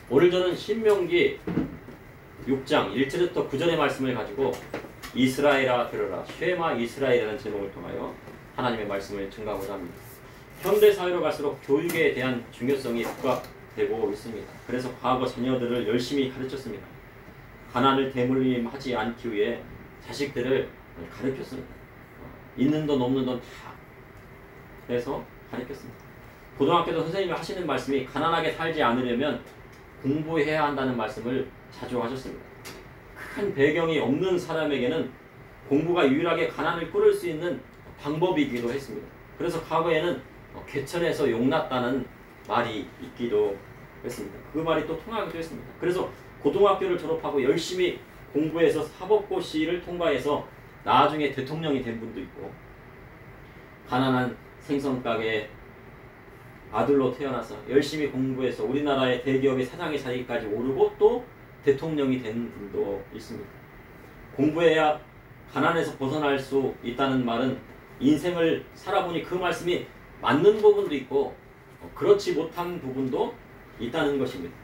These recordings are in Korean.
오늘 저는 신명기 6장 1절부터 9절의 말씀을 가지고 이스라엘아 들으라 쉐마 이스라엘이라는 제목을 통하여 하나님의 말씀을 증가하고자 합니다. 현대 사회로 갈수록 교육에 대한 중요성이 부각되고 있습니다. 그래서 과거 자녀들을 열심히 가르쳤습니다. 가난을 대물림하지 않기 위해 자식들을 가르쳤습니다. 있는 돈 없는 돈 다 해서 가르쳤습니다. 고등학교도 선생님이 하시는 말씀이 가난하게 살지 않으려면 공부해야 한다는 말씀을 자주 하셨습니다. 큰 배경이 없는 사람에게는 공부가 유일하게 가난을 끊을 수 있는 방법이기도 했습니다. 그래서 과거에는 개천에서 용났다는 말이 있기도 했습니다. 그 말이 또 통하기도 했습니다. 그래서 고등학교를 졸업하고 열심히 공부해서 사법고시를 통과해서 나중에 대통령이 된 분도 있고, 가난한 생선가게 아들로 태어나서 열심히 공부해서 우리나라의 대기업의 사장의 자리까지 오르고 또 대통령이 된 분도 있습니다. 공부해야 가난에서 벗어날 수 있다는 말은 인생을 살아보니 그 말씀이 맞는 부분도 있고 그렇지 못한 부분도 있다는 것입니다.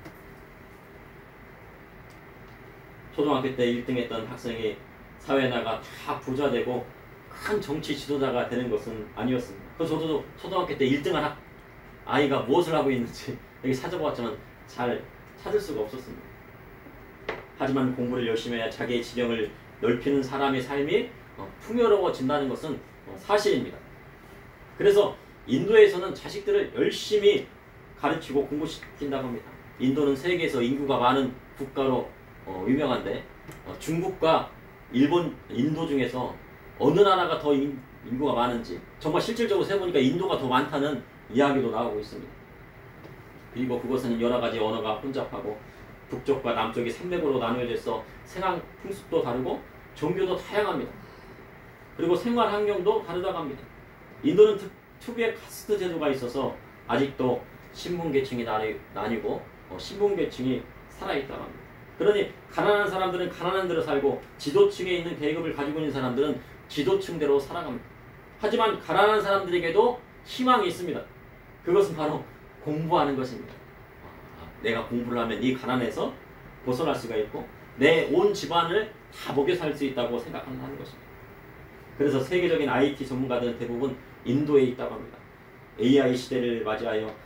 초등학교 때 1등 했던 학생이 사회에 나가 다 부자 되고 큰 정치 지도자가 되는 것은 아니었습니다. 그래서 저도 초등학교 때 1등한 아이가 무엇을 하고 있는지 여기 찾아보았지만 잘 찾을 수가 없었습니다. 하지만 공부를 열심히 해야 자기의 지경을 넓히는 사람의 삶이 풍요로워진다는 것은 사실입니다. 그래서 인도에서는 자식들을 열심히 가르치고 공부시킨다고 합니다. 인도는 세계에서 인구가 많은 국가로 유명한데 중국과 일본, 인도 중에서 어느 나라가 더 인구가 많은지 정말 실질적으로 세보니까 인도가 더 많다는 이야기도 나오고 있습니다. 그리고 그것은 여러 가지 언어가 혼잡하고 북쪽과 남쪽이 산맥으로 나누어져 있어 생활 풍습도 다르고 종교도 다양합니다. 그리고 생활 환경도 다르다고 합니다. 인도는 특유의 카스트 제도가 있어서 아직도 신분계층이 나뉘고 신분계층이 살아있다고 합니다. 그러니 가난한 사람들은 가난한 대로 살고 지도층에 있는 계급을 가지고 있는 사람들은 지도층대로 살아갑니다. 하지만 가난한 사람들에게도 희망이 있습니다. 그것은 바로 공부하는 것입니다. 내가 공부를 하면 이 가난에서 벗어날 수가 있고 내 온 집안을 다 먹여 살 수 있다고 생각한다는 것입니다. 그래서 세계적인 IT 전문가들은 대부분 인도에 있다고 합니다. AI 시대를 맞이하여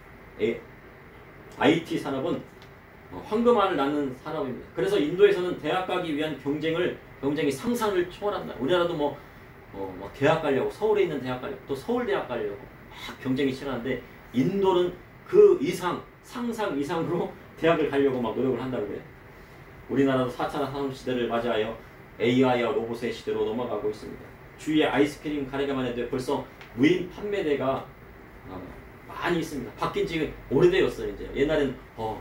IT 산업은 황금알을 낳는 산업입니다. 그래서 인도에서는 대학 가기 위한 경쟁이 상상을 초월한다. 우리나라도 대학 가려고 서울에 있는 대학 가려고 또 서울대학 가려고 막 경쟁이 치열한데 인도는 그 이상 상상 이상으로 대학을 가려고 막 노력을 한다고 해요. 우리나라도 4차 산업시대를 맞이하여 AI와 로봇의 시대로 넘어가고 있습니다. 주위에 아이스크림 가게만 해도 벌써 무인 판매대가 많이 있습니다. 바뀐 지 오래되었어요. 이제 옛날엔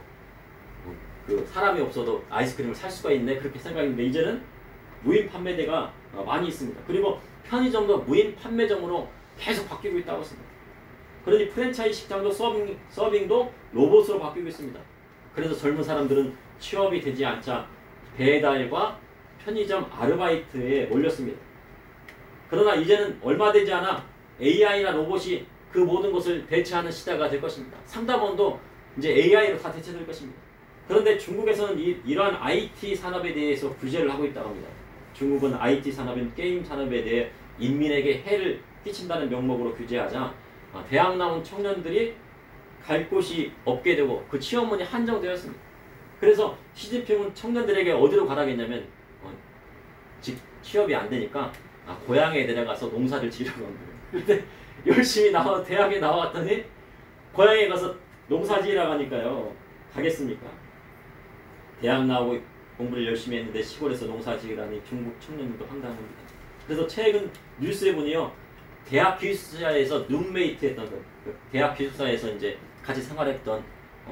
그 사람이 없어도 아이스크림을 살 수가 있네 그렇게 생각했는데 이제는 무인 판매대가 많이 있습니다. 그리고 편의점도 무인 판매점으로 계속 바뀌고 있다고 했습니다. 그러니 프랜차이즈 식당도 서빙도 로봇으로 바뀌고 있습니다. 그래서 젊은 사람들은 취업이 되지 않자 배달과 편의점 아르바이트에 몰렸습니다. 그러나 이제는 얼마 되지 않아 AI나 로봇이 그 모든 것을 대체하는 시대가 될 것입니다. 상담원도 이제 AI로 다 대체될 것입니다. 그런데 중국에서는 이러한 IT 산업에 대해서 규제를 하고 있다고 합니다. 중국은 IT 산업인 게임 산업에 대해 인민에게 해를 끼친다는 명목으로 규제하자 대학 나온 청년들이 갈 곳이 없게 되고 그 취업문이 한정되었습니다. 그래서 시진핑은 청년들에게 어디로 가라겠냐면 취업이 안 되니까 고향에 내려가서 농사를 지으라고 합니다. 그런데 열심히 대학에 나왔더니 고향에 가서 농사 지으라고 하니까요. 가겠습니까? 대학 나오고 공부를 열심히 했는데 시골에서 농사 지으라니 중국 청년들도 황당합니다. 그래서 최근 뉴스에 보니요. 대학 기숙사에서 룸메이트 했던 대학 기숙사에서 이제 같이 생활했던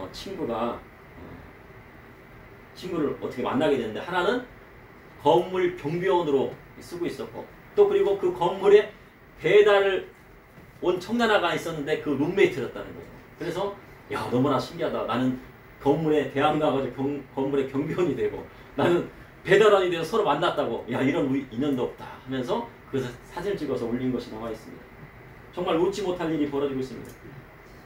친구를 어떻게 만나게 됐는데 하나는 건물 경비원으로 쓰고 있었고 또 그리고 그 건물에 배달을 온 청년아가 있었는데 그 룸메이트였다는 거죠. 그래서 야 너무나 신기하다. 나는 건물에 대학 나가지고 건물에 경비원이 되고 나는 배달원이 돼서 서로 만났다고 야 이런 인연도 없다 하면서 그래서 사진을 찍어서 올린 것이 나와 있습니다. 정말 웃지 못할 일이 벌어지고 있습니다.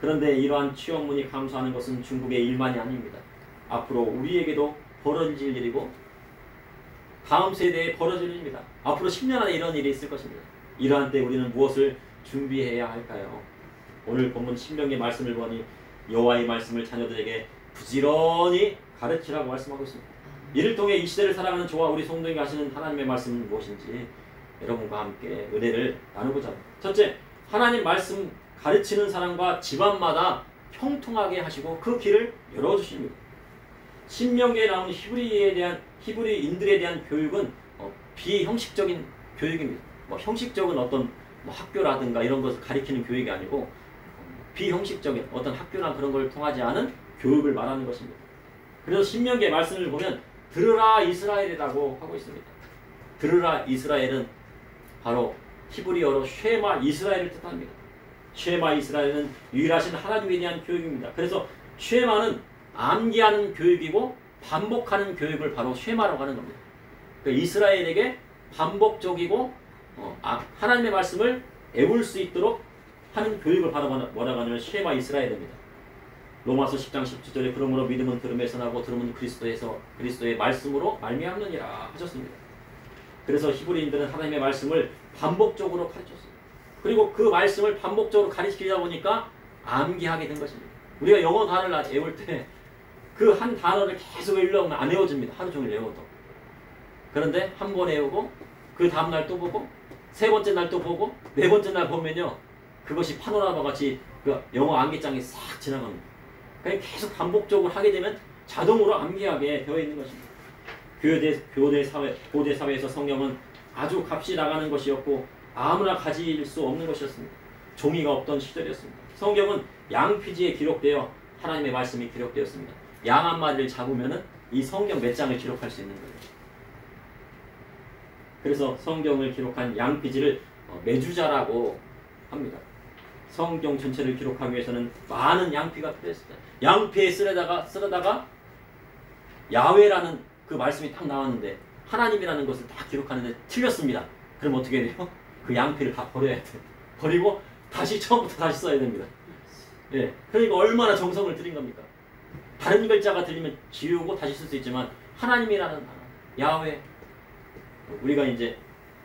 그런데 이러한 취업문이 감소하는 것은 중국의 일만이 아닙니다. 앞으로 우리에게도 벌어질 일이고 다음 세대에 벌어질 일입니다. 앞으로 10년 안에 이런 일이 있을 것입니다. 이러한 때 우리는 무엇을 준비해야 할까요? 오늘 본문 신명기의 말씀을 보니 여호와의 말씀을 자녀들에게 부지런히 가르치라고 말씀하고 있습니다. 이를 통해 이 시대를 살아가는 저와 우리 성도에게 하시는 하나님의 말씀은 무엇인지 여러분과 함께 은혜를 나누고자 합니다. 첫째, 하나님 말씀 가르치는 사람과 집안마다 형통하게 하시고 그 길을 열어주십니다. 신명기에 나오는 히브리인들에 대한 교육은 비형식적인 교육입니다. 형식적인 어떤 학교라든가 이런 것을 가리키는 교육이 아니고 비형식적인 어떤 학교나 그런 걸 통하지 않은 교육을 말하는 것입니다. 그래서 신명기의 말씀을 보면 들으라 이스라엘이라고 하고 있습니다. 들으라 이스라엘은 바로 히브리어로 쉐마 이스라엘을 뜻합니다. 쉐마 이스라엘은 유일하신 하나님에 대한 교육입니다. 그래서 쉐마는 암기하는 교육이고 반복하는 교육을 바로 쉐마라고 하는 겁니다. 그러니까 이스라엘에게 반복적이고 하나님의 말씀을 외울 수 있도록 하는 교육을 바로 뭐라고 하냐면 쉐마 이스라엘입니다. 로마서 10장 17절에 그러므로 믿음은 들음에서 나고 들음은 그리스도의 말씀으로 말미암느니라 하셨습니다. 그래서 히브리인들은 하나님의 말씀을 반복적으로 가르쳤습니다. 그리고 그 말씀을 반복적으로 가르치다 보니까 암기하게 된 것입니다. 우리가 영어 단어를 외울 때 그 한 단어를 계속 외우려고 하면 안 외워집니다. 하루 종일 외워도. 그런데 한 번 외우고 그 다음날 또 보고 세 번째 날 또 보고 네 번째 날 보면요. 그것이 파노라마 같이 그 영어 암기장이 싹 지나갑니다. 그러니까 계속 반복적으로 하게 되면 자동으로 암기하게 되어 있는 것입니다. 고대 사회에서 성경은 아주 값이 나가는 것이었고 아무나 가질 수 없는 것이었습니다. 종이가 없던 시절이었습니다. 성경은 양피지에 기록되어 하나님의 말씀이 기록되었습니다. 양 한 마리를 잡으면은 이 성경 몇 장을 기록할 수 있는 거예요. 그래서 성경을 기록한 양피지를 매주자라고 합니다. 성경 전체를 기록하기 위해서는 많은 양피가 필요했습니다. 양피에 쓰려다가 야훼라는 그 말씀이 딱 나왔는데 하나님이라는 것을 다 기록하는데 틀렸습니다. 그럼 어떻게 돼요? 그 양피를 다 버려야 돼요. 버리고 다시 처음부터 다시 써야 됩니다. 예, 그러니까 얼마나 정성을 들인 겁니까? 다른 글자가 들리면 지우고 다시 쓸 수 있지만 하나님이라는 단어, 야훼, 우리가 이제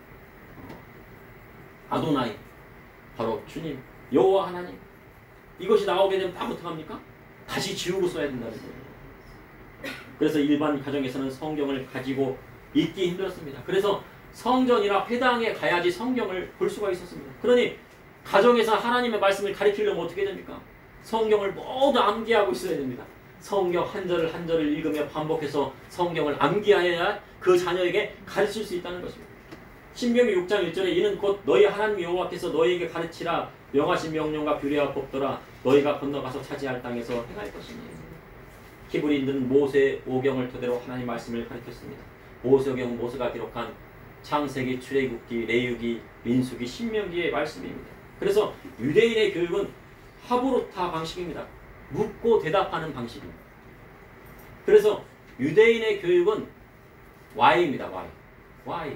아도나이, 바로 주님, 여호와 하나님, 이것이 나오게 되면 다 어떡합니까? 다시 지우고 써야 된다는 거예요. 그래서 일반 가정에서는 성경을 가지고 읽기 힘들었습니다. 그래서 성전이나 회당에 가야지 성경을 볼 수가 있었습니다. 그러니 가정에서 하나님의 말씀을 가르치려면 어떻게 됩니까? 성경을 모두 암기하고 있어야 됩니다. 성경 한 절을 한 절을 읽으며 반복해서 성경을 암기하여야 그 자녀에게 가르칠 수 있다는 것입니다. 신명기 6장 1절에 이는 곧 너희 하나님 여호와께서 너희에게 가르치라 명하신 명령과 규례와 법도라 너희가 건너가서 차지할 땅에서 행할 것이니. 히브리인들은 모세 오경을 토대로 하나님 말씀을 가르쳤습니다. 모세오경은 모세가 기록한 창세기, 출애굽기, 레위기, 민수기, 신명기의 말씀입니다. 그래서 유대인의 교육은 하브루타 방식입니다. 묻고 대답하는 방식입니다. 그래서 유대인의 교육은 why입니다. why.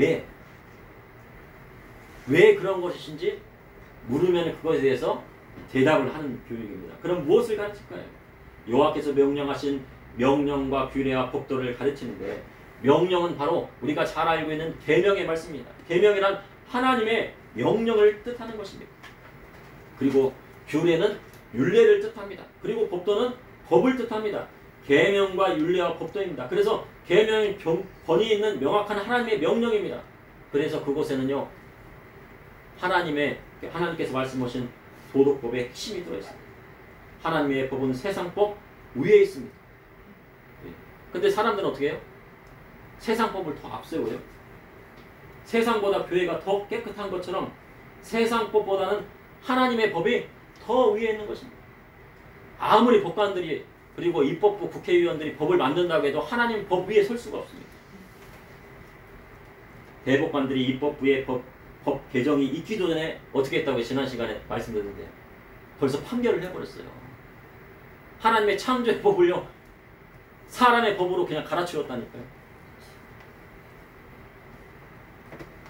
왜 그런 것이신지 물으면 그것에 대해서 대답을 하는 교육입니다. 그럼 무엇을 가르칠까요? 여호와께서 명령하신 명령과 규례와 법도를 가르치는데 명령은 바로 우리가 잘 알고 있는 계명의 말씀입니다. 계명이란 하나님의 명령을 뜻하는 것입니다. 그리고 규례는 율례를 뜻합니다. 그리고 법도는 법을 뜻합니다. 계명과 율례와 법도입니다. 그래서 계명은 권위 있는 명확한 하나님의 명령입니다. 그래서 그곳에는요 하나님께서 말씀하신 도덕법의 핵심이 들어있습니다. 하나님의 법은 세상법 위에 있습니다. 근데 사람들은 어떻게 해요? 세상법을 더 앞세워요. 세상보다 교회가 더 깨끗한 것처럼 세상법보다는 하나님의 법이 더 위에 있는 것입니다. 아무리 법관들이 그리고 입법부 국회의원들이 법을 만든다고 해도 하나님 법 위에 설 수가 없습니다. 대법관들이 입법부에 법 개정이 있기도 전에 어떻게 했다고 지난 시간에 말씀드렸는데 벌써 판결을 해버렸어요. 하나님의 창조의 법을요 사람의 법으로 그냥 갈아치웠다니까요.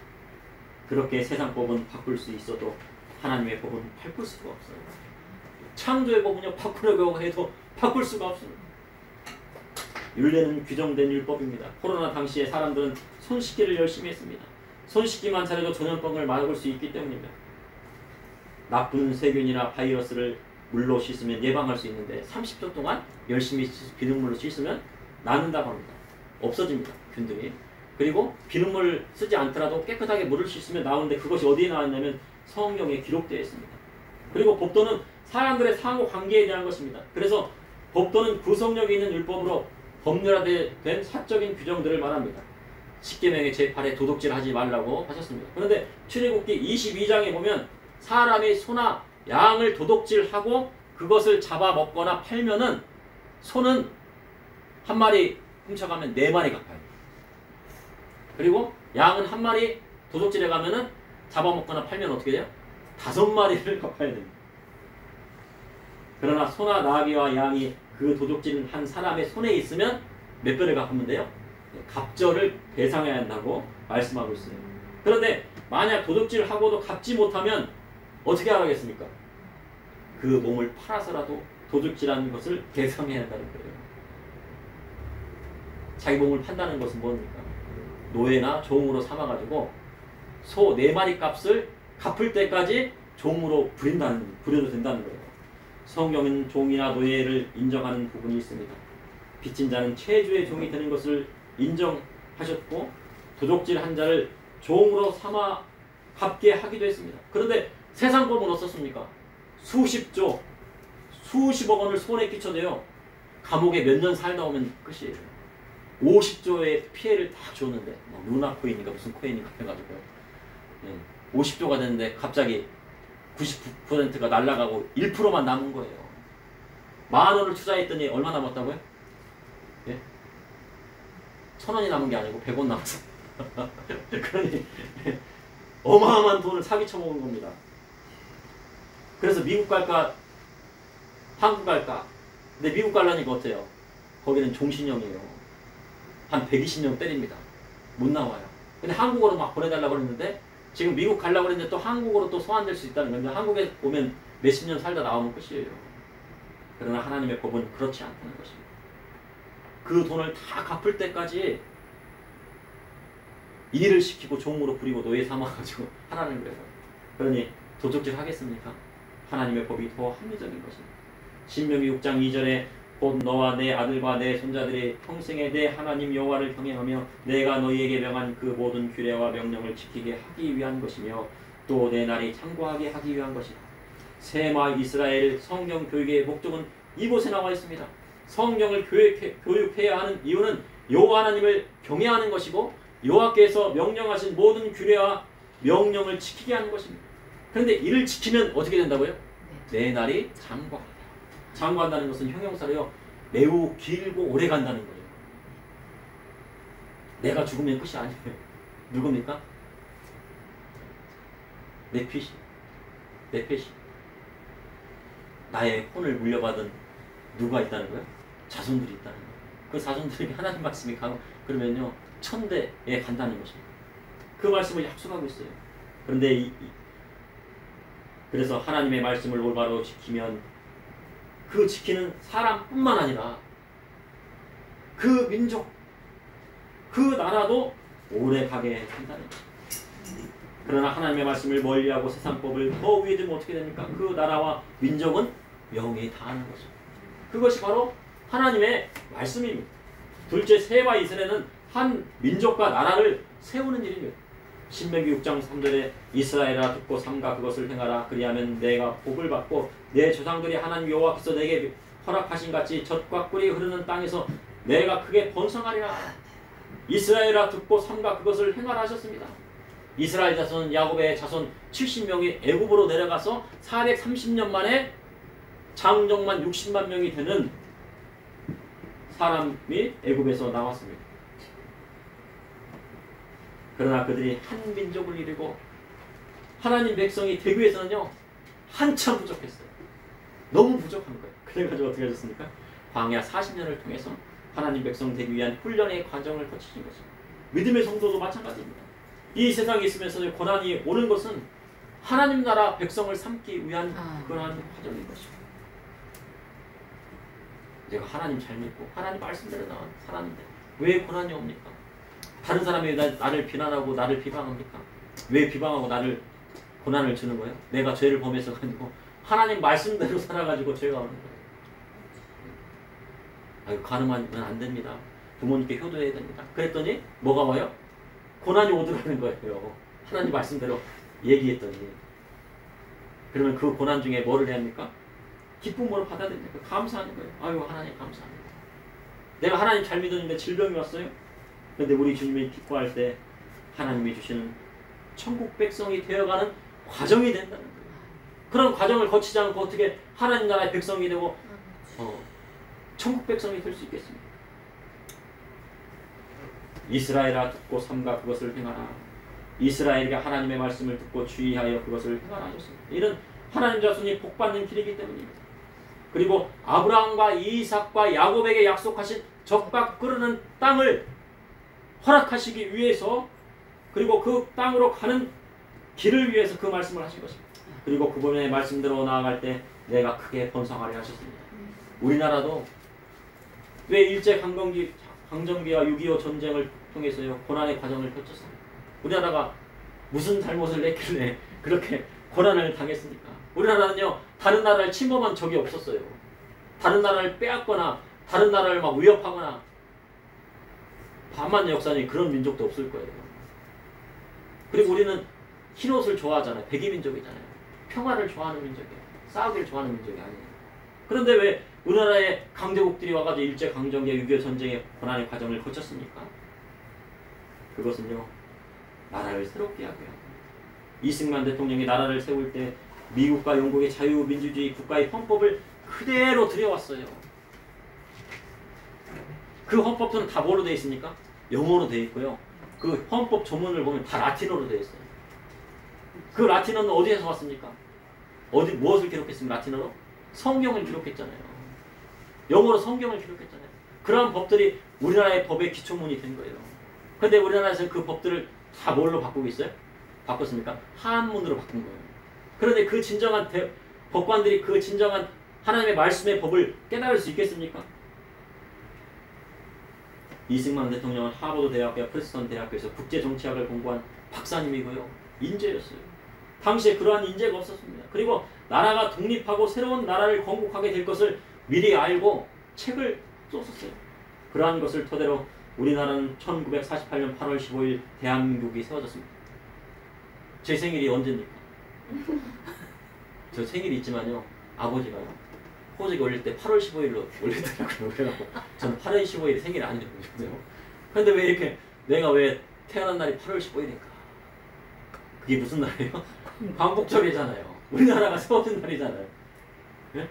그렇게 세상 법은 바꿀 수 있어도 하나님의 법은 바꿀 수가 없어요. 창조의 법은요 바꾸려고 해도 바꿀 수가 없습니다. 율례는 규정된 율법입니다. 코로나 당시에 사람들은 손 씻기를 열심히 했습니다. 손 씻기만 잘해도 전염병을 막을 수 있기 때문입니다. 나쁜 세균이나 바이러스를 물로 씻으면 예방할 수 있는데 30초 동안 열심히 비눗물로 씻으면 낫는다고 합니다. 없어집니다. 균들이. 그리고 비눗물 쓰지 않더라도 깨끗하게 물을 씻으면 나오는데 그것이 어디에 나왔냐면 성경에 기록되어 있습니다. 그리고 법도는 사람들의 상호 관계에 대한 것입니다. 그래서 법도는 구속력이 있는 율법으로 법률화된 사적인 규정들을 말합니다. 십계명의 제8에 도둑질하지 말라고 하셨습니다. 그런데 출애굽기 22장에 보면 사람이 소나 양을 도둑질하고 그것을 잡아먹거나 팔면은 소는 한 마리 훔쳐가면 4마리 갚아요. 그리고 양은 한 마리 도둑질해 가면은 잡아먹거나 팔면 어떻게 돼요? 5마리를 갚아야 됩니다. 그러나 소나 나귀와 양이 그 도둑질을 한 사람의 손에 있으면 몇 배를 갚으면 돼요? 갑절을 배상해야 한다고 말씀하고 있어요. 그런데 만약 도둑질을 하고도 갚지 못하면 어떻게 하겠습니까? 그 몸을 팔아서라도 도둑질한 것을 배상해야 한다는 거예요. 자기 몸을 판다는 것은 뭡니까? 노예나 종으로 삼아가지고 소 4마리 값을 갚을 때까지 종으로 부려도 된다는 거예요. 성경은 종이나 노예를 인정하는 부분이 있습니다. 빚진 자는 최주의 종이 되는 것을 인정하셨고 도둑질한 자를 종으로 삼아 갚게 하기도 했습니다. 그런데 세상 법은 어떻습니까? 수십조, 수십억 원을 손에 끼쳐대요. 감옥에 몇 년 살다 오면 끝이에요. 50조의 피해를 다 줬는데 루나 코인인가 무슨 코인인가 해가지고요. 50조가 됐는데 갑자기 99%가 날아가고 1%만 남은 거예요. 10,000원을 투자했더니 얼마 남았다고요? 예? 1,000원이 남은 게 아니고 100원 남았어. 그러니 어마어마한 돈을 사기쳐 먹은 겁니다. 그래서 미국 갈까 한국 갈까? 근데 미국 가려니까 어때요? 거기는 종신형이에요. 한 120년 때립니다. 못 나와요. 근데 한국으로 막 보내달라고 그랬는데 지금 미국 가려고 그랬는데 또 한국으로 또 소환될 수 있다는 건데 한국에 오면 몇십 년 살다 나오면 끝이에요. 그러나 하나님의 법은 그렇지 않다는 것입니다. 그 돈을 다 갚을 때까지 일을 시키고 종으로 부리고 노예 삼아가지고 하라는 거예요. 그러니 도둑질 하겠습니까? 하나님의 법이 더 합리적인 것입니다. 신명기 6장 2절에 곧 너와 내 아들과 내 손자들이 평생에 내 하나님 여호와를 경외하며 내가 너희에게 명한 그 모든 규례와 명령을 지키게 하기 위한 것이며 또 내 날이 창고하게 하기 위한 것이다. 세마 이스라엘 성경 교육의 목적은 이곳에 나와 있습니다. 성경을 교육해야 하는 이유는 여호와 하나님을 경외하는 것이고 여호와께서 명령하신 모든 규례와 명령을 지키게 하는 것입니다. 그런데 이를 지키면 어떻게 된다고요? 내 날이 장구한다. 장구한다는 것은 형용사로요. 매우 길고 오래 간다는 거예요. 내가 죽으면 끝이 아니에요. 누굽니까? 내 핏이. 나의 혼을 물려받은 누가 있다는 거예요? 자손들이 있다는 거예요. 그 자손들에게 하나님 말씀이 가고 그러면요. 천대에 간다는 것입니다. 그 말씀을 약속하고 있어요. 그런데 그래서 하나님의 말씀을 올바로 지키면 그 지키는 사람뿐만 아니라 그 민족, 그 나라도 오래 가게 한다는 것입니다. 그러나 하나님의 말씀을 멀리하고 세상법을 더 위에 두면 어떻게 됩니까? 그 나라와 민족은 영이 다하는 것입니다. 그것이 바로 하나님의 말씀입니다. 둘째, 세와 이스라엘은 한 민족과 나라를 세우는 일입니다. 신명기 6장 3절에 이스라엘아 듣고 삼가 그것을 행하라. 그리하면 내가 복을 받고 내 조상들이 하나님 여호와께서 내게 허락하신 같이 젖과 꿀이 흐르는 땅에서 내가 크게 번성하리라. 이스라엘아 듣고 삼가 그것을 행하라 하셨습니다. 이스라엘 자손 야곱의 자손 70명이 애굽으로 내려가서 430년 만에 장정만 60만 명이 되는 사람이 애굽에서 나왔습니다. 그러나 그들이 한 민족을 이루고 하나님 백성이 되기 위해서는요. 한참 부족했어요. 너무 부족한 거예요. 그래가지고 어떻게 하셨습니까? 광야 40년을 통해서 하나님 백성 되기 위한 훈련의 과정을 거치신 것입니다. 믿음의 성도도 마찬가지입니다. 이 세상에 있으면서 고난이 오는 것은 하나님 나라 백성을 삼기 위한 그러한 과정인 것입니다. 내가 하나님 잘 믿고 하나님 말씀대로 살았는데 왜 고난이 옵니까? 다른 사람이 나를 비난하고 나를 비방합니까? 왜 비방하고 나를 고난을 주는 거예요? 내가 죄를 범해서 가지고 하나님 말씀대로 살아가지고 죄가 오는 거예요. 아유, 가늠하면 안 됩니다. 부모님께 효도해야 됩니다. 그랬더니 뭐가 와요? 고난이 오더라는 거예요. 하나님 말씀대로 얘기했더니. 그러면 그 고난 중에 뭐를 해야 합니까? 기쁨으로 받아들입니까? 감사하는 거예요. 아유, 하나님 감사합니다. 내가 하나님 잘 믿었는데 질병이 왔어요. 그런데 우리 주님이 기뻐할 때 하나님이 주시는 천국 백성이 되어가는 과정이 된다는 거예요. 그런 과정을 거치지 않고 어떻게 하나님 나라의 백성이 되고 천국 백성이 될 수 있겠습니까? 이스라엘아 듣고 삼가 그것을 행하라. 이스라엘에게 하나님의 말씀을 듣고 주의하여 그것을 행하라 하셨습니다. 이런 하나님 자손이 복받는 길이기 때문입니다. 그리고 아브라함과 이삭과 야곱에게 약속하신 적박 끓는 땅을 허락하시기 위해서 그리고 그 땅으로 가는 길을 위해서 그 말씀을 하신 것입니다. 그리고 그분의 말씀대로 나아갈 때 내가 크게 번성하려 하셨습니다. 우리나라도 왜 일제강점기와 6.25 전쟁을 통해서요 고난의 과정을 거쳤습니다. 우리나라가 무슨 잘못을 했길래 그렇게 고난을 당했습니까? 우리나라는요 다른 나라를 침범한 적이 없었어요. 다른 나라를 빼앗거나 다른 나라를 막 위협하거나 반만 역사니 그런 민족도 없을 거예요. 그리고 우리는 흰옷을 좋아하잖아요. 백이민족이잖아요. 평화를 좋아하는 민족이에요. 싸우기를 좋아하는 민족이 아니에요. 그런데 왜 우리나라의 강대국들이 와가지고 일제강점기와 6.25 전쟁의 고난의 과정을 거쳤습니까? 그것은요 나라를 새롭게 하고요. 이승만 대통령이 나라를 세울 때 미국과 영국의 자유민주주의 국가의 헌법을 그대로 들여왔어요. 그 헌법들은 다 뭐로 되어 있습니까? 영어로 되어 있고요. 그 헌법 조문을 보면 다 라틴어로 되어 있어요. 그 라틴어는 어디에서 왔습니까? 무엇을 기록했습니까? 라틴어로? 성경을 기록했잖아요. 영어로 성경을 기록했잖아요. 그러한 법들이 우리나라의 법의 기초문이 된 거예요. 그런데 우리나라에서는 그 법들을 다 뭘로 바꾸고 있어요? 바꿨습니까? 한문으로 바꾼 거예요. 그런데 그 진정한 법관들이 그 진정한 하나님의 말씀의 법을 깨달을 수 있겠습니까? 이승만 대통령은 하버드 대학과 프린스턴 대학교에서 국제정치학을 공부한 박사님이고요. 인재였어요. 당시에 그러한 인재가 없었습니다. 그리고 나라가 독립하고 새로운 나라를 건국하게 될 것을 미리 알고 책을 썼었어요. 그러한 것을 토대로 우리나라는 1948년 8월 15일 대한민국이 세워졌습니다. 제 생일이 언제입니까? 저 생일이 있지만요. 아버지가요. 호적이 올릴 때 8월 15일로 올리더라고요. 그래갖고 저는 8월 15일이 생일이 아니거든요. 그런데 왜 이렇게 내가 왜 태어난 날이 8월 15일인가? 그게 무슨 날이에요? 광복절이잖아요. 우리나라가 세워진 날이잖아요. 네?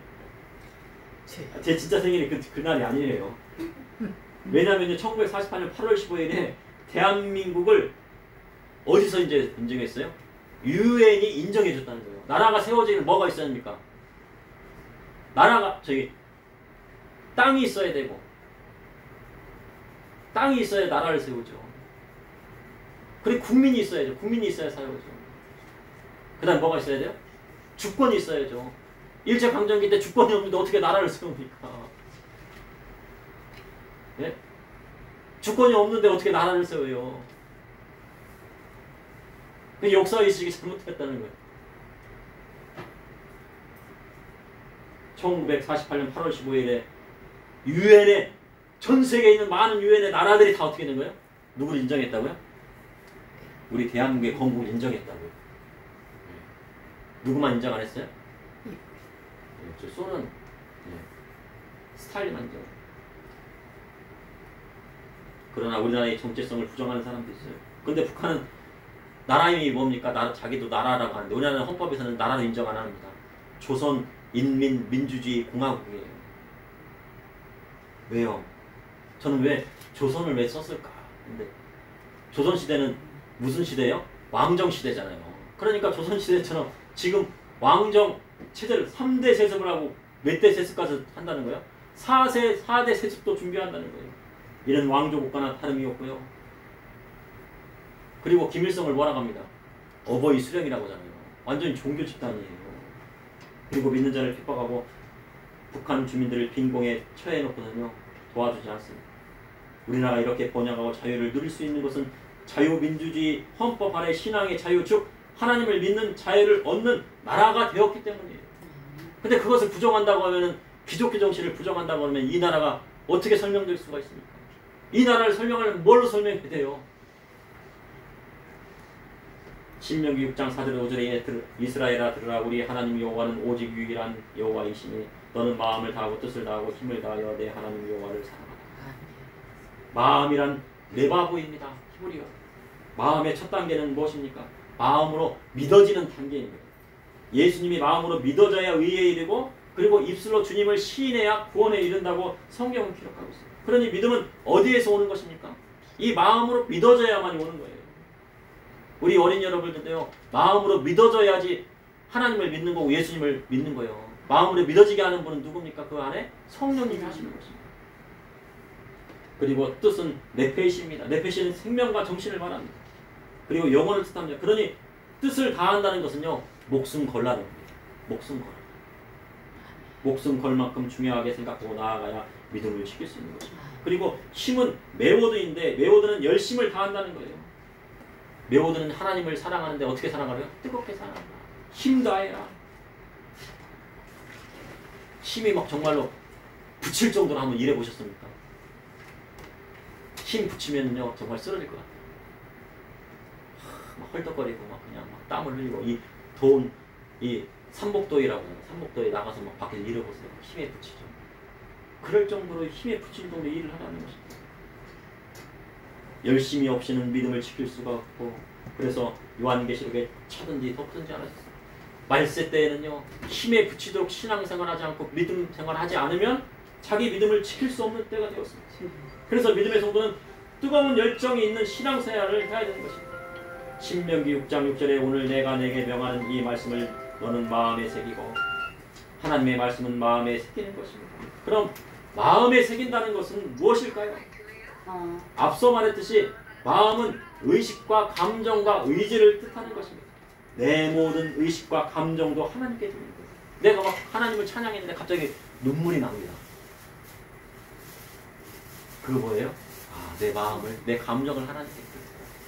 제 진짜 생일이 그 날이 아니에요. 왜냐면요 1948년 8월 15일에 대한민국을 어디서 이제 인정했어요? 유엔이 인정해줬다는 거예요. 나라가 세워지는 뭐가 있어야 합니까? 나라가 땅이 있어야 되고 땅이 있어야 나라를 세우죠. 그리고 국민이 있어야죠. 국민이 있어야 세우죠. 그 다음 뭐가 있어야 돼요? 주권이 있어야죠. 일제강점기 때 주권이 없는데 어떻게 나라를 세웁니까? 예? 주권이 없는데 어떻게 나라를 세워요? 역사의식이 잘못됐다는 거예요. 1948년 8월 15일에 유엔에 전 세계에 있는 많은 유엔의 나라들이 다 어떻게 된 거예요? 누구를 인정했다고요? 우리 대한민국의 건국을 인정했다고요. 누구만 인정 안 했어요? 저 소련 스탈린만 인정. 그러나 우리나라의 정체성을 부정하는 사람도 있어요. 근데 북한은 나라 이름이 뭡니까? 자기도 나라라고 하는데 우리나라는 헌법에서는 나라를 인정 안 합니다. 조선 인민 민주주의 공화국이에요. 왜요? 저는 왜 조선을 왜 썼을까? 근데 조선 시대는 무슨 시대예요? 왕정 시대잖아요. 그러니까 조선 시대처럼 지금 왕정 체제를 3대 세습을 하고 몇 대 세습까지 한다는 거예요? 4대 세습도 준비한다는 거예요. 이런 왕조 국가나 다름이 없고요. 그리고 김일성을 뭐라고 합니다? 어버이 수령이라고 하잖아요. 완전히 종교 집단이에요. 그리고 믿는 자를 핍박하고 북한 주민들을 빈공에 처해놓고는요 도와주지 않습니다. 우리나라가 이렇게 번영하고 자유를 누릴 수 있는 것은 자유민주주의 헌법 아래 신앙의 자유, 즉 하나님을 믿는 자유를 얻는 나라가 되었기 때문이에요. 근데 그것을 부정한다고 하면은 기독교 정신을 부정한다고 하면 이 나라가 어떻게 설명될 수가 있습니까? 이 나라를 설명하려면 뭘로 설명해야 돼요? 신명기 6장 4절 5절에 이스라엘아 들으라 우리 하나님 여호와는 오직 유일한 여호와이시니 너는 마음을 다하고 뜻을 다하고 힘을 다하여 내 하나님 여호와를 사랑하라. 마음이란 레바보입니다. 히브리어. 마음의 첫 단계는 무엇입니까? 마음으로 믿어지는 단계입니다. 예수님이 마음으로 믿어져야 의에 이르고 그리고 입술로 주님을 시인해야 구원에 이른다고 성경은 기록하고 있습니다. 그러니 믿음은 어디에서 오는 것입니까? 이 마음으로 믿어져야만 오는 거예요. 우리 어린 여러분들도요. 마음으로 믿어져야지 하나님을 믿는 거고 예수님을 믿는 거예요. 마음으로 믿어지게 하는 분은 누굽니까? 그 안에 성령님이 하시는 것입니다. 그리고 뜻은 네페시입니다. 네페시는 생명과 정신을 말합니다. 그리고 영혼을 뜻합니다. 그러니 뜻을 다한다는 것은요. 목숨 걸라는 겁니다. 목숨 걸. 목숨 걸 만큼 중요하게 생각하고 나아가야 믿음을 지킬 수 있는 것입니다. 그리고 힘은 메워드인데 메워드는 열심을 다한다는 거예요. 메워드는 하나님을 사랑하는데 어떻게 사랑하래요? 뜨겁게 사랑한다. 힘 다해라. 힘이 막 정말로 붙일 정도로 한번 일해보셨습니까? 힘 붙이면요 정말 쓰러질 것 같아요. 막 헐떡거리고 막 그냥 막 땀을 흘리고 이 더운 이 삼복도이라고 해요. 삼복도에 나가서 막 밖에서 일해보세요. 힘에 붙이죠. 그럴 정도로 힘에 붙일 정도로 일을 하라는 것입니다. 열심히 없이는 믿음을 지킬 수가 없고 그래서 요한계시록에 차든지 덮든지 않았어요. 말세 때에는요 힘에 붙이도록 신앙생활하지 않고 믿음 생활하지 않으면 자기 믿음을 지킬 수 없는 때가 되었습니다. 그래서 믿음의 성도는 뜨거운 열정이 있는 신앙생활을 해야 되는 것입니다. 신명기 6장 6절에 오늘 내가 내게 명하는 이 말씀을 너는 마음에 새기고 하나님의 말씀은 마음에 새기는 것입니다. 그럼 마음에 새긴다는 것은 무엇일까요? 앞서 말했듯이 마음은 의식과 감정과 의지를 뜻하는 것입니다. 내 모든 의식과 감정도 하나님께 드리는 거예요. 내가 막 하나님을 찬양했는데 갑자기 눈물이 납니다. 그거 뭐예요? 내 마음을, 내 감정을 하나님께 드려요.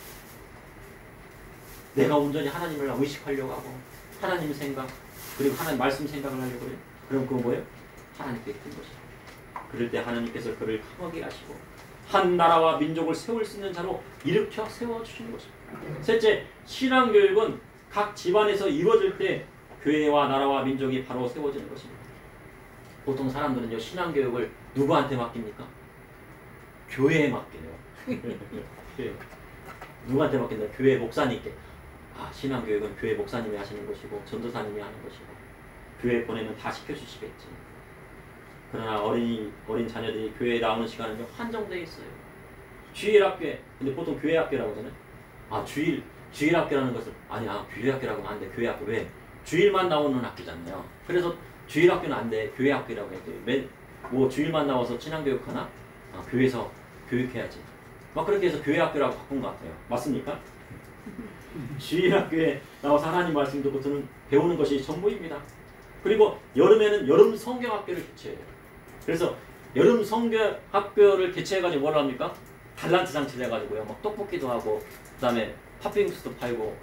내가 온전히 하나님을 의식하려고 하고 하나님 생각 그리고 하나님 말씀 생각을 하려고 해요. 그럼 그거 뭐예요? 하나님께 드린 것이에요. 그럴 때 하나님께서 그를 강하게 하시고 한 나라와 민족을 세울 수 있는 자로 일으켜 세워주시는 것입니다. 셋째, 신앙교육은 각 집안에서 이루어질 때 교회와 나라와 민족이 바로 세워지는 것입니다. 보통 사람들은요 신앙교육을 누구한테 맡깁니까? 교회에 맡겨요. 누구한테 맡긴다? 교회 목사님께. 신앙교육은 교회 목사님이 하시는 것이고 전도사님이 하는 것이고 교회에 보내면 다 시켜주시겠지. 그러나 어린 자녀들이 교회에 나오는 시간은요 한정되어 있어요. 주일학교에. 근데 보통 교회학교라고 하잖아요. 주일학교라는 것을 교회학교라고 하면 안 돼. 교회학교 왜? 주일만 나오는 학교잖아요. 그래서 주일학교는 안 돼. 교회학교라고 해요. 뭐 주일만 나와서 신앙교육하나? 교회에서 교육해야지. 막 그렇게 해서 교회학교라고 바꾼 것 같아요. 맞습니까? 주일학교에 나와서 하나님 말씀 듣고 배우는 것이 전부입니다. 그리고 여름에는 여름 성경학교를 개최해요. 그래서 여름 성경학교를 개최해가지고 뭘 합니까? 달란트 장치를 해가지고요. 막 떡볶이도 하고 그 다음에 팥빙수도 팔고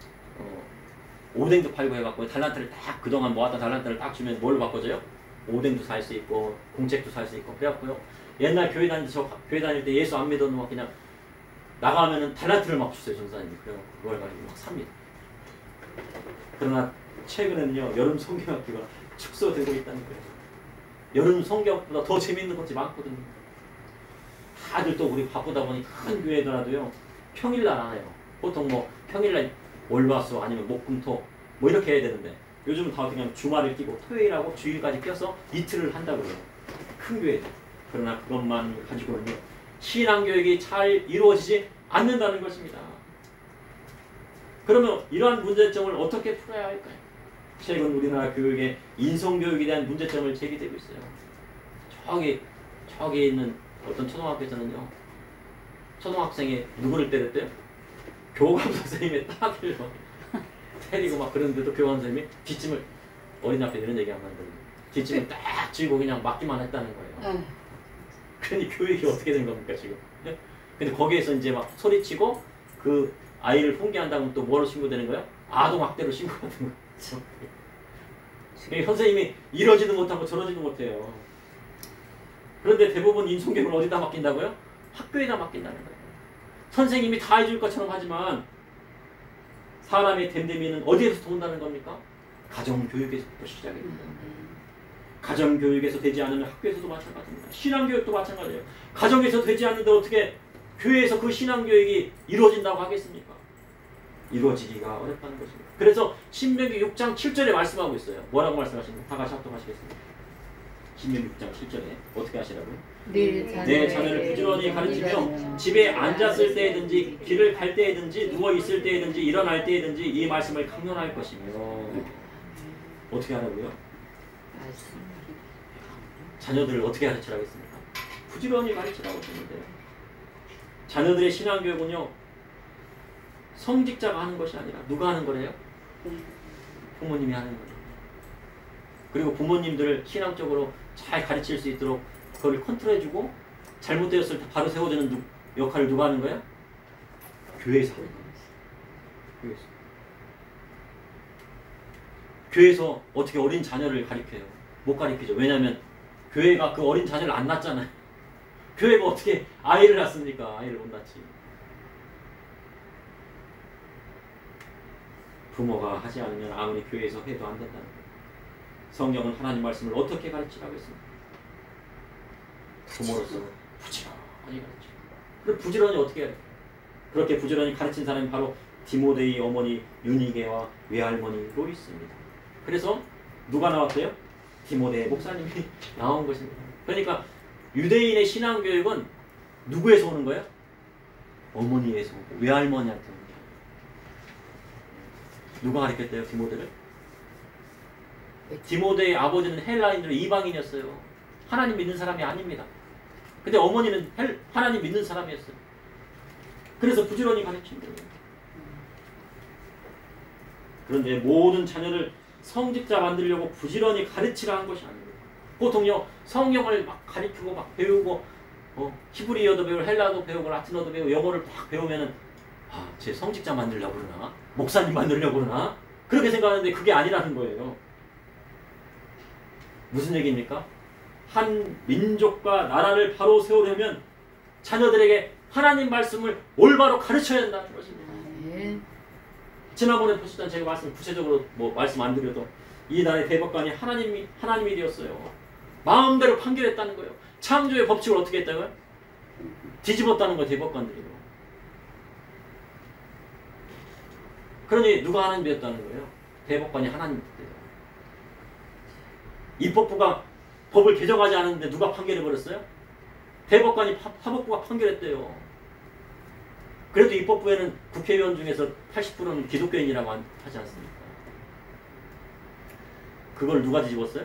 오뎅도 팔고 해갖고 달란트를 딱 그동안 모았던 달란트를 딱 주면 뭘로 바꿔줘요? 오뎅도 살 수 있고 공책도 살 수 있고 그래갖고요. 옛날 교회 다닐 때 예수 안 믿었는 막 그냥 나가면은 달란트를 막 주세요 전사님이. 그래서 그걸 가지고 막 삽니다. 그러나 최근에는요 여름 성경학교가 축소되고 있다는 거예요. 여름 성경학보다 더 재밌는 것이 많거든요. 다들 또 우리 바쁘다 보니 큰 교회더라도요 평일날 안 해요. 보통 뭐 평일날 월화수 아니면 목금토 뭐 이렇게 해야 되는데 요즘은 다 그냥 주말을 끼고 토요일하고 주일까지 껴서 이틀을 한다고 그래요. 큰 교회들. 그러나 그것만 가지고는요 신앙교육이 잘 이루어지지 않는다는 것입니다. 그러면 이러한 문제점을 어떻게 풀어야 할까요? 최근 우리나라 교육에 인성교육에 대한 문제점을 제기되고 있어요. 저기 있는 어떤 초등학교에서는요 초등학생이 누구를 때렸대요? 교감 선생님의 딸을 때리고 막 그러는데도 교감 선생님이 뒷짐을 어린 앞에 이런 얘기 하면 안 되는데 뒷짐을 딱 쥐고 그냥 맡기만 했다는 거예요. 그러니 교육이 어떻게 된 겁니까 지금? 근데 거기에서 이제 막 소리치고 그 아이를 훈계한다면 또 뭐로 신고되는 거예요? 아동학대로 신고가 되는 거죠. 선생님이 이러지도 못하고 저러지도 못해요. 그런데 대부분 인성교육을 어디다 맡긴다고요? 학교에다 맡긴다는 거예요. 선생님이 다 해줄 것처럼 하지만 사람의 됨됨이는 어디에서 온다는 겁니까? 가정교육에서부터 시작이 됩니다. 가정교육에서 되지 않으면 학교에서도 마찬가지입니다. 신앙교육도 마찬가지예요. 가정에서 되지 않는데 어떻게 교회에서 그 신앙교육이 이루어진다고 하겠습니까? 이루어지기가 어렵다는 것입니다. 그래서 신명기 6장 7절에 말씀하고 있어요. 뭐라고 말씀하십니까? 다 같이 합독하시겠습니다. 신명기 6장 7절에 어떻게 하시라고요? 내 자녀를 부지런히 가르치며 집에 앉았을 때든지 길을 갈 때든지 누워 있을 때든지 일어날 때든지 이 말씀을 강론할 것이며 어떻게 하라고요? 자녀들을 어떻게 가르치라고 했습니까? 부지런히 가르치라고 했는데요. 자녀들의 신앙교육은요. 성직자가 하는 것이 아니라 누가 하는 거래요? 부모님이 하는 거예요. 그리고 부모님들을 신앙적으로 잘 가르칠 수 있도록 그걸 컨트롤해주고 잘못되었을 때 바로 세워주는 역할을 누가 하는 거예요? 교회에서 하는 거예요. 교회에서 어떻게 어린 자녀를 가르쳐요? 못 가르치죠. 왜냐하면 교회가 그 어린 자녀를 안 낳잖아요. 교회가 어떻게 아이를 낳습니까? 아이를 못 낳지. 부모가 하지 않으면 아무리 교회에서 해도 안 된다는 거예요. 성경은 하나님 말씀을 어떻게 가르치라고 했습니까? 부모로서 부지런히 가르치고. 그럼 부지런히 어떻게 해야 돼? 그렇게 부지런히 가르친 사람이 바로 디모데의 어머니 유니게와 외할머니로 있습니다. 그래서 누가 나왔대요? 디모데 목사님이 나온 것입니다. 그러니까 유대인의 신앙교육은 누구에서 오는 거예요? 어머니에서 오고 외할머니한테 오는 거예요. 누가 가르쳤대요? 디모데를? 디모데의 아버지는 헬라인으로 이방인이었어요. 하나님 믿는 사람이 아닙니다. 근데 어머니는 하나님 믿는 사람이었어요. 그래서 부지런히 가르친 거예요. 그런데 모든 자녀를 성직자 만들려고 부지런히 가르치라 한 것이 아닙니다. 보통요 성경을 막 가르치고 막 배우고 히브리어도 배우고 헬라도 배우고 라틴어도 배우고 영어를 막 배우면은 쟤 성직자 만들려고 그러나? 목사님 만들려고 그러나? 그렇게 생각하는데 그게 아니라는 거예요. 무슨 얘기입니까? 한 민족과 나라를 바로 세우려면 자녀들에게 하나님 말씀을 올바로 가르쳐야 한다는 것입니다. 지난번에 보시던 제가 구체적으로 말씀 안 드려도 이 나라의 대법관이 하나님이 되었어요. 마음대로 판결했다는 거예요. 창조의 법칙을 어떻게 했다고요? 뒤집었다는 거예요. 대법관들이요. 그러니 누가 하나님 되었다는 거예요? 대법관이 하나님 되었대요. 입법부가 법을 개정하지 않았는데 누가 판결해버렸어요? 대법관이 사법부가 판결했대요. 그래도 입법부에는 국회의원 중에서 80%는 기독교인이라고 하지 않습니까? 그걸 누가 뒤집었어요?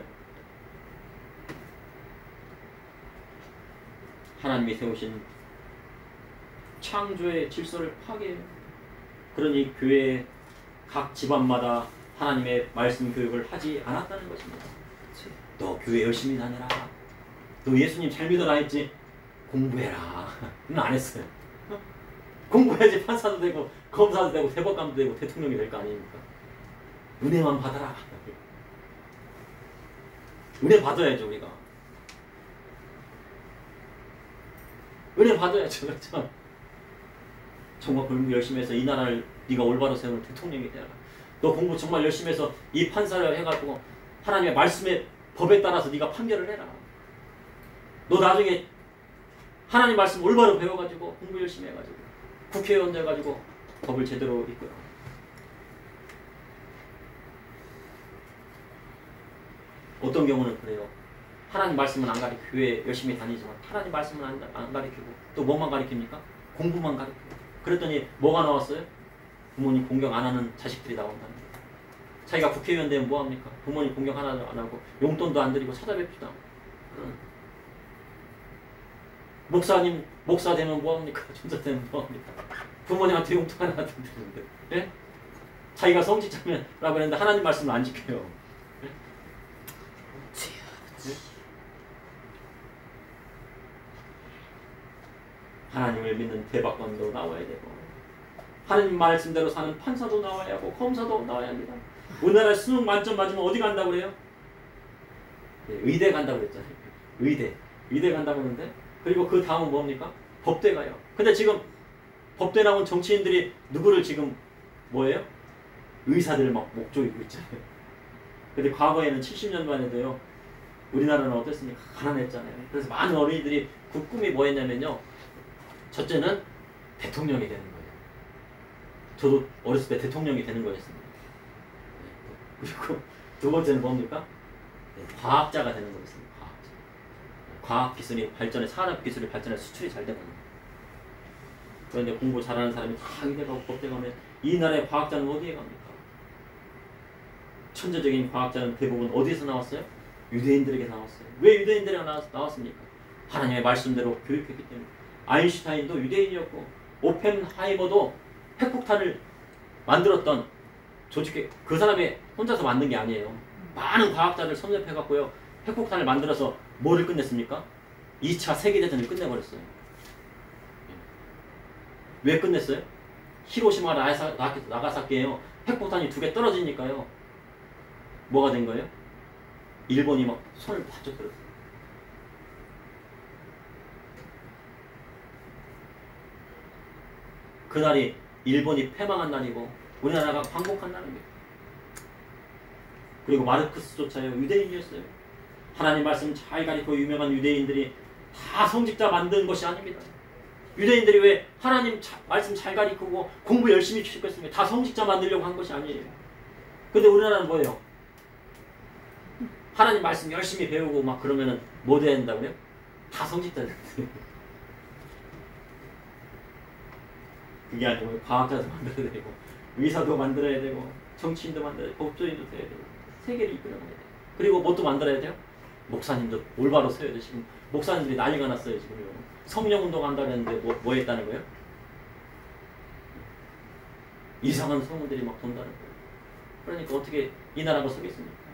하나님이 세우신 창조의 질서를 파괴해요. 그러니 교회 각 집안마다 하나님의 말씀 교육을 하지 않았다는 것입니다. 너 교회 열심히 다녀라. 너 예수님 잘 믿어라 했지? 공부해라. 안 했어요. 공부해야지 판사도 되고 검사도 되고 대법관도 되고 대통령이 될 거 아닙니까? 은혜만 받아라. 은혜 받아야죠 우리가. 은혜 받아야죠. 그렇죠? 정말 공부 열심히 해서 이 나라를 네가 올바로 세우는 대통령이 되어라. 너 공부 정말 열심히 해서 이 판사를 해가지고 하나님의 말씀의 법에 따라서 네가 판결을 해라. 너 나중에 하나님 말씀 올바로 배워가지고 공부 열심히 해가지고 국회의원 돼가지고 법을 제대로 이끌어. 어떤 경우는 그래요. 하나님 말씀은 안 가르치고 교회 열심히 다니지만 하나님 말씀은 안 가르치고 또 뭐만 가르칩니까? 공부만 가르치고. 그랬더니 뭐가 나왔어요? 부모님 공경 안 하는 자식들이 나온다는 거예요. 자기가 국회의원 되면 뭐합니까? 부모님 공경 하나도 안 하고 용돈도 안 드리고 찾아뵙지도 않고. 목사님 목사 되면 뭐합니까? 전사 되면 뭐합니까? 부모님한테 용돈 하나 드리는데 예? 자기가 성직자면라고 했는데 하나님 말씀을 안 지켜요. 예? 하나님을 믿는 대법관도 나와야 되고 하나님 말씀대로 사는 판사도 나와야 하고 검사도 나와야 합니다. 우리나라 수능 만점 맞으면 어디 간다고 그래요? 의대 간다고 그랬잖아요. 의대 간다고 하는데 그리고 그 다음은 뭡니까? 법대 가요. 근데 지금 법대 나온 정치인들이 누구를 지금 뭐예요? 의사들을 막 목조이고 있잖아요. 근데 과거에는 70년만 해도요. 우리나라는 어땠습니까? 가난했잖아요. 그래서 많은 어린이들이 그 꿈이 뭐였냐면요. 첫째는 대통령이 되는 거예요. 저도 어렸을 때 대통령이 되는 거였습니다. 그리고 두 번째는 뭡니까? 과학자가 되는 거였습니다. 과학자. 과학 기술이 발전해, 산업 기술이 발전해 수출이 잘 되거든요. 그런데 공부 잘하는 사람이 다 의대 가고 법대 가면 이 나라의 과학자는 어디에 갑니까? 천재적인 과학자는 대부분 어디에서 나왔어요? 유대인들에게 나왔어요. 왜 유대인들에게 나왔습니까? 하나님의 말씀대로 교육했기 때문에. 아인슈타인도 유대인이었고 오펜하이머도 핵폭탄을 만들었던 조직회 그 사람이 혼자서 만든 게 아니에요. 많은 과학자들 섭렵해갖고요. 핵폭탄을 만들어서 뭐를 끝냈습니까? 2차 세계대전을 끝내버렸어요. 왜 끝냈어요? 히로시마 나가사키에요. 핵폭탄이 2개 떨어지니까요. 뭐가 된 거예요? 일본이 막 손을 바짝 들었어요. 그날이 일본이 패망한 날이고 우리나라가 광복한 날입니다. 그리고 마르크스조차요 유대인이었어요. 하나님 말씀 잘 가리고 유명한 유대인들이 다 성직자 만든 것이 아닙니다. 유대인들이 왜 하나님 말씀 잘 가리키고 공부 열심히 시켰습니까? 다 성직자 만들려고 한 것이 아니에요. 근데 우리나라는 뭐예요? 하나님 말씀 열심히 배우고 막 그러면은 뭐 돼야 된다고요? 다 성직자 된다고요. 그게 아니고 과학자도 만들어야 되고 의사도 만들어야 되고 정치인도 만들어야 되고 법조인도 돼야 되고 세계를 이끌어가야 돼요. 그리고 뭣도 만들어야 돼요? 목사님도 올바로 서야 돼. 지금 목사님들이 난리가 났어요. 지금 성령운동 한다는데 뭐 했다는 거예요? 이상한 소문들이 막 돈다는 거예요. 그러니까 어떻게 이 나라가 서겠습니까?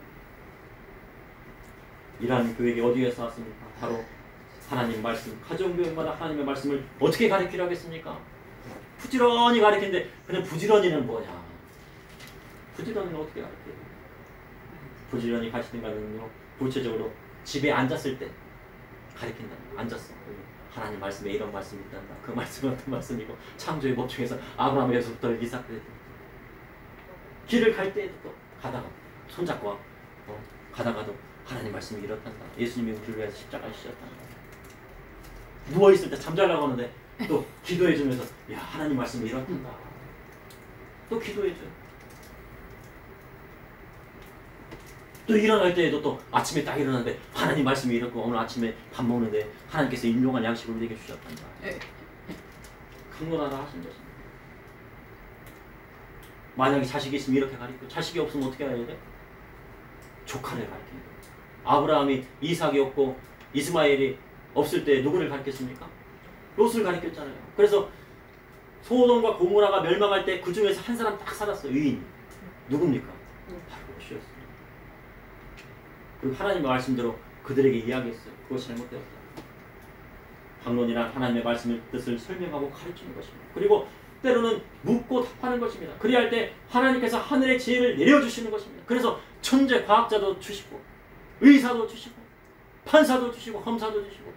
이러한 교육이 어디에서 왔습니까? 바로 하나님 말씀, 가정교육마다 하나님의 말씀을 어떻게 가르치려 하겠습니까? 부지런히 가르치는데 그냥 부지런히는 뭐냐? 부지런히는 어떻게 가르쳐요? 부지런히 가르치는 것은요 구체적으로 집에 앉았을 때 가르친다. 앉았어. 하나님 말씀에 이런 말씀이 있단다. 그 말씀은 어떤 말씀이고 창조의 법 중에서 아브라함에서부터 이삭까지 길을 갈 때에도 또 가다가 손잡고 가다가도 하나님 말씀이 이렇단다. 예수님이 우리를 위해서 십자가에 지셨단다. 누워있을 때 잠자려고 하는데 또 기도해주면서 야 하나님 말씀이 이렇단다. 또 기도해줘요. 또 일어날 때에도 또 아침에 딱 일어나는데 하나님 말씀이 이렇고 오늘 아침에 밥 먹는데 하나님께서 일용할 양식을 우리에게 주셨단다. 강론하라 하신 것입니다. 만약에 자식이 있으면 이렇게 가르치고 자식이 없으면 어떻게 해야 돼? 조카를 가르치는 거예요. 아브라함이 이삭이 없고 이스마엘이 없을 때 누구를 가르쳤습니까? 롯을 가르쳤잖아요. 그래서 소돔과 고모라가 멸망할 때 그 중에서 한 사람 딱 살았어요. 의인. 누굽니까? 바로 롯이었어요. 그리고 하나님의 말씀대로 그들에게 이야기했어요. 그것이 잘못되었다. 반론이란 하나님의 말씀의 뜻을 설명하고 가르치는 것입니다. 그리고 때로는 묻고 답하는 것입니다. 그리할 때 하나님께서 하늘의 지혜를 내려주시는 것입니다. 그래서 천재 과학자도 주시고 의사도 주시고 판사도 주시고 검사도 주시고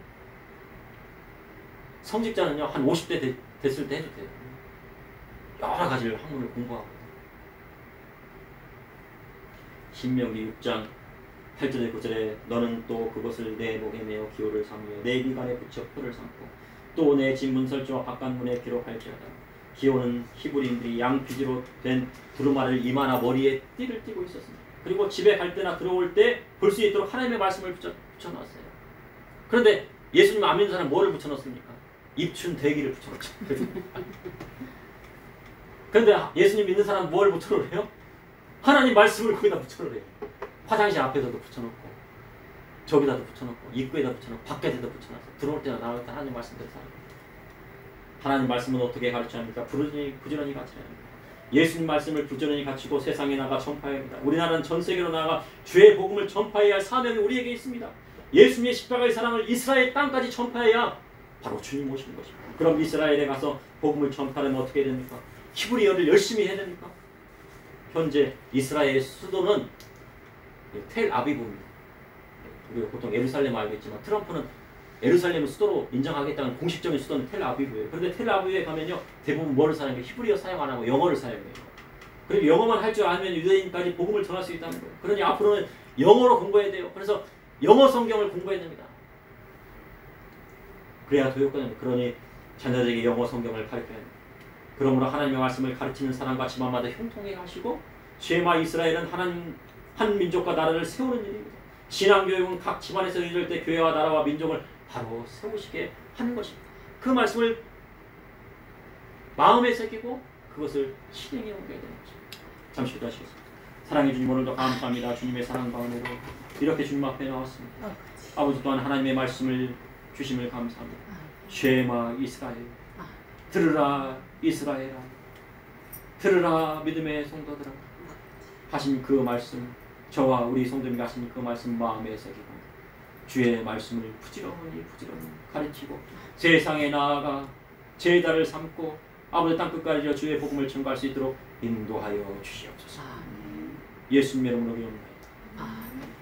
성직자는요 한 50대 됐을 때 해도 돼요. 여러 가지를 학문을 공부하고 신명기 6장 8절에 9절에 너는 또 그것을 내 목에 메어 기호를 삼으며 내 미간에 붙여 표를 삼고 또 내 집 문설주와 바깥문에 기록할지어다. 기호는 히브리인들이 양피지로 된 두루마를 이마나 머리에 띠를 띠고 있었습니다. 그리고 집에 갈 때나 들어올 때 볼 수 있도록 하나님의 말씀을 붙여놨어요. 그런데 예수님 안 믿는 사람 뭐를 붙여놓습니까? 입춘 대기를 붙여놓죠. 그런데 예수님 믿는 사람 뭘 붙여놓으래요? 하나님 말씀을 거기다 붙여놓으래요. 화장실 앞에서도 붙여놓고 저기다도 붙여놓고 입구에다 붙여놓고 밖에도 붙여놨어. 들어올 때나 나올 때 하나님 말씀대로 살아요. 하나님 말씀은 어떻게 가르쳐야 합니까? 부지런히 가르쳐야 합니다. 예수님 말씀을 부지런히 갖추고 세상에 나가 전파해야 합니다. 우리나라는 전 세계로 나가 주의 복음을 전파해야 할 사명이 우리에게 있습니다. 예수님의 십자가의 사랑을 이스라엘 땅까지 전파해야 바로 주님 오시는 것입니다. 그럼 이스라엘에 가서 복음을 전파하면 어떻게 됩니까? 히브리어를 열심히 해야 됩니까? 현재 이스라엘의 수도는 텔아비브입니다. 우리가 보통 예루살렘 알겠지만 트럼프는 예루살렘을 수도로 인정하겠다는 공식적인 수도는 텔아비브예요. 그런데 텔아비브에 가면요 대부분 뭐를 사용해요? 히브리어 사용 안 하고 영어를 사용해요. 그리고 영어만 할 줄 알면 유대인까지 복음을 전할 수 있다는 거예요. 그러니 앞으로는 영어로 공부해야 돼요. 그래서 영어 성경을 공부해야 됩니다. 그래야 도역되는. 그러니 자녀들에게 영어 성경을 가르쳐야 합니다. 그러므로 하나님의 말씀을 가르치는 사람과 집안마다 형통하게 하시고 쉐마 이스라엘은 하나님 한 민족과 나라를 세우는 일입니다. 신앙교육은 각 집안에서 이룰 때 교회와 나라와 민족을 바로 세우시게 하는 것입니다. 그 말씀을 마음에 새기고 그것을 실행에 옮겨야 되는 것입니다. 잠시 기도하시겠습니다. 사랑해 주님, 오늘도 감사합니다. 주님의 사랑과 은혜로 이렇게 주님 앞에 나왔습니다. 아버지 또한 하나님의 말씀을 주심을 감사합니다. 쉐마 이스라엘, 들으라 이스라엘아, 들으라 믿음의 성도들아 하신 그 말씀, 저와 우리 성도님이 하신 그 말씀 마음에 새기고 주의 말씀을 부지런히 가르치고 세상에 나아가 제자를 삼고 아버지 땅끝까지 주의 복음을 전가할 수 있도록 인도하여 주시옵소서. 예수님의 이름으로 기도합니다.